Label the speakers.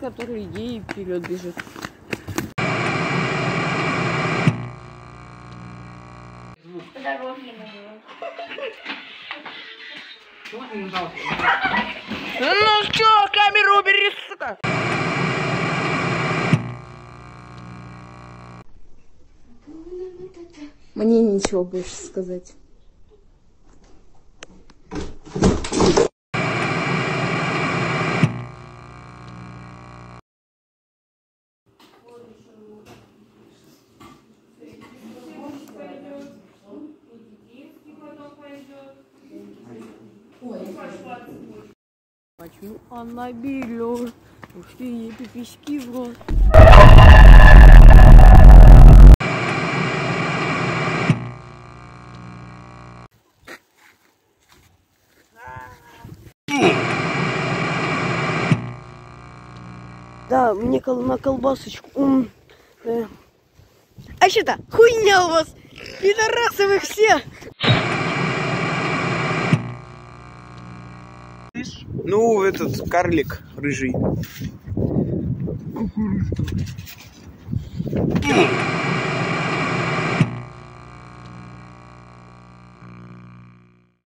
Speaker 1: который ей вперед бежит.
Speaker 2: По дороге
Speaker 1: Ну что, камеру убери, сука! Мне ничего больше сказать. Почему она берет? Ушли ей пиписьки в рот. Да, мне на колбасочку. А что-то хуйня у вас! Пидорасы вы все!
Speaker 3: Ну, этот карлик рыжий.